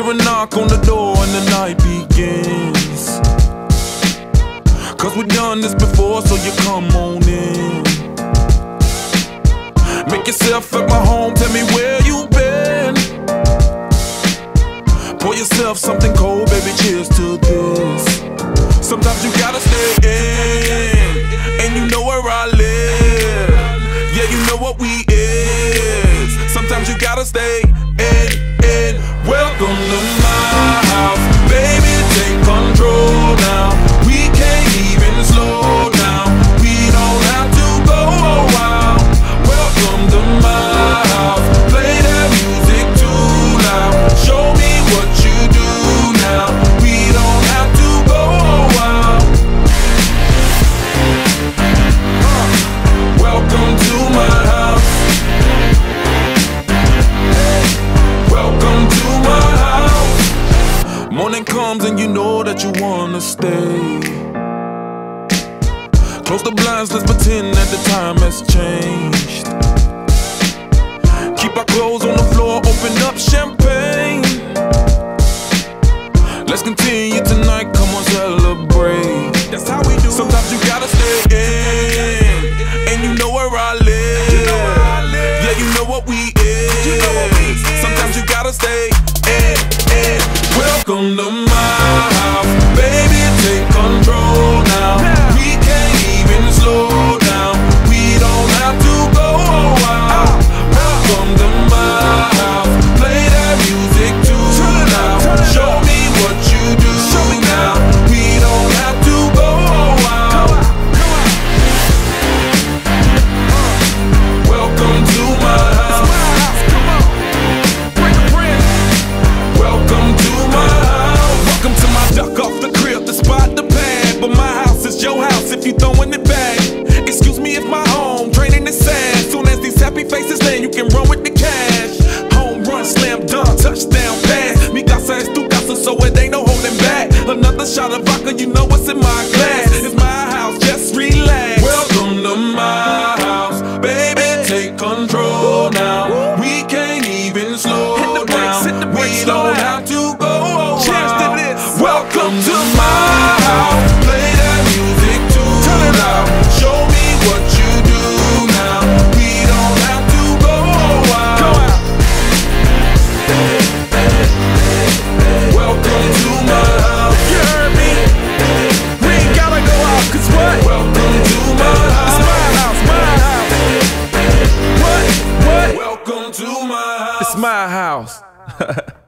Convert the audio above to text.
hear a knock on the door and the night begins. Cause we've done this before, so you come on in. Make yourself at my home, tell me where you been. Pour yourself something cold, baby, cheers to this. Sometimes you gotta stay in, and you know where I live. Yeah, you know what we is. Sometimes you gotta stay in. Welcome to my house, baby, take control now. We can't even slow down, we don't have to go a while. Welcome to my house, play that music too loud. Show me what you do now, we don't have to go a while. Welcome to my house. Welcome to my house. Morning comes and you know that you wanna stay. Close the blinds, let's pretend that the time has changed. Keep our clothes on the floor, open up champagne. Let's continue tonight, come on, celebrate. That's how we do. Sometimes you gotta stay in, and you know where I live. Yeah, you know what we is. Sometimes you gotta stay in. Welcome to my house, baby, take control now. We can't even slow down, we don't have to go a while. Welcome to my house, play that music too loud. Show me what you do now, we don't have to go a while. Welcome to my house. Welcome to my house. Welcome to my duck off the crib, the spot, the pad. But my house is your house if you throwing it back. Excuse me if my home draining is sad. Soon as these happy faces land, you can run with the cash. Home run, slam dunk, touchdown pass. Mi casa es tu casa, so it ain't no holding back. Another shot of vodka, you know what's in my glass. It's my house, just relax. Welcome to my house, baby, take control now. We can't even slow down, we don't have to go a while. Welcome to my house, play that music too loud. Show me what you do now, we don't have to go a while. Welcome to my house. You heard me? We ain't gotta go out, cause what? Welcome to my house. It's my house, my house. What? Welcome to my house. It's my house.